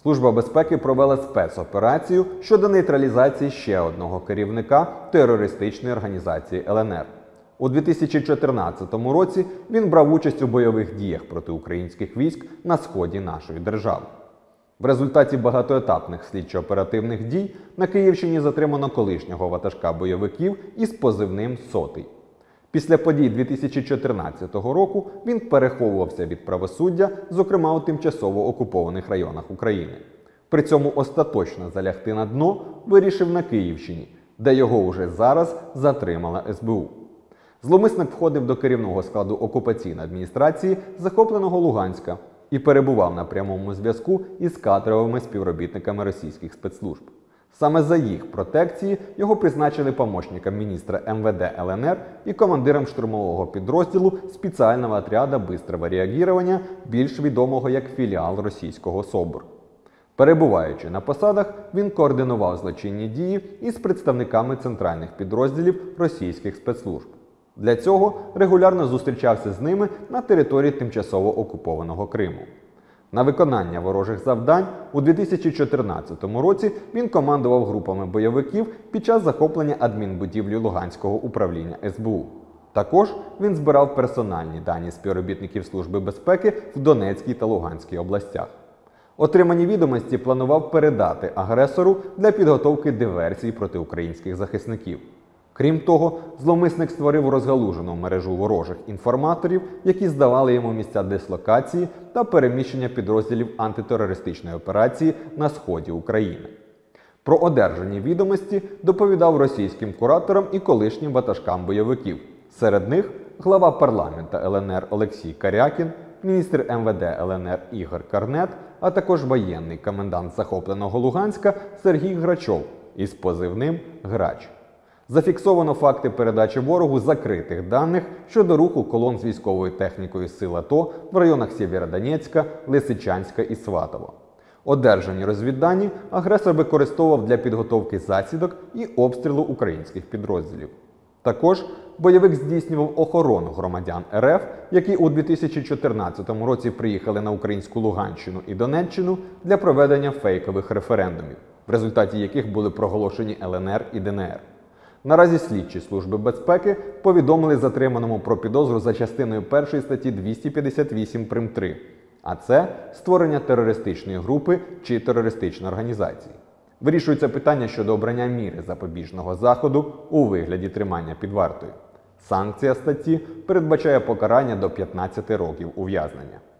Служба безпеки провела спецоперацію щодо нейтралізації ще одного керівника терористичної організації ЛНР. У 2014 році він брав участь у бойових діях проти українських військ на сході нашої держави. В результаті багатоетапних слідчо-оперативних дій на Київщині затримано колишнього ватажка бойовиків із позивним «Сотий». Після подій 2014 року він переховувався від правосуддя, зокрема у тимчасово окупованих районах України. При цьому остаточно залягти на дно вирішив на Київщині, де його уже зараз затримала СБУ. Зловмисник входив до керівного складу окупаційної адміністрації захопленого Луганська і перебував на прямому зв'язку із кадровими співробітниками російських спецслужб. Саме за їх протекції його призначили помощником міністра МВД ЛНР і командиром штурмового підрозділу спеціального отряду бистрого реагування, більш відомого як філіал російського СОБР. Перебуваючи на посадах, він координував злочинні дії із представниками центральних підрозділів російських спецслужб. Для цього регулярно зустрічався з ними на території тимчасово окупованого Криму. На виконання ворожих завдань у 2014 році він командував групами бойовиків під час захоплення адмінбудівлі Луганського управління СБУ. Також він збирав персональні дані співробітників Служби безпеки в Донецькій та Луганській областях. Отримані відомості планував передати агресору для підготовки диверсій проти українських захисників. Крім того, зловмисник створив розгалужену мережу ворожих інформаторів, які здавали йому місця дислокації та переміщення підрозділів антитерористичної операції на сході України. Про одержані відомості доповідав російським кураторам і колишнім ватажкам бойовиків. Серед них глава парламенту ЛНР Олексій Карякін, міністр МВД ЛНР Ігор Корнет, а також воєнний комендант захопленого Луганська Сергій Грачов із позивним «Грач». Зафіксовано факти передачі ворогу закритих даних щодо руху колон з військовою технікою сил АТО в районах Сєвєродонецька, Лисичанська і Сватово. Одержані розвіддані агресор використовував для підготовки засідок і обстрілу українських підрозділів. Також бойовик здійснював охорону громадян РФ, які у 2014 році приїхали на українську Луганщину і Донеччину для проведення фейкових референдумів, в результаті яких були проголошені ЛНР і ДНР. Наразі слідчі Служби безпеки повідомили затриманому про підозру за частиною 1 статті 258 прим.3, а це створення терористичної групи чи терористичної організації. Вирішується питання щодо обрання міри запобіжного заходу у вигляді тримання під вартою. Санкція статті передбачає покарання до 15 років ув'язнення.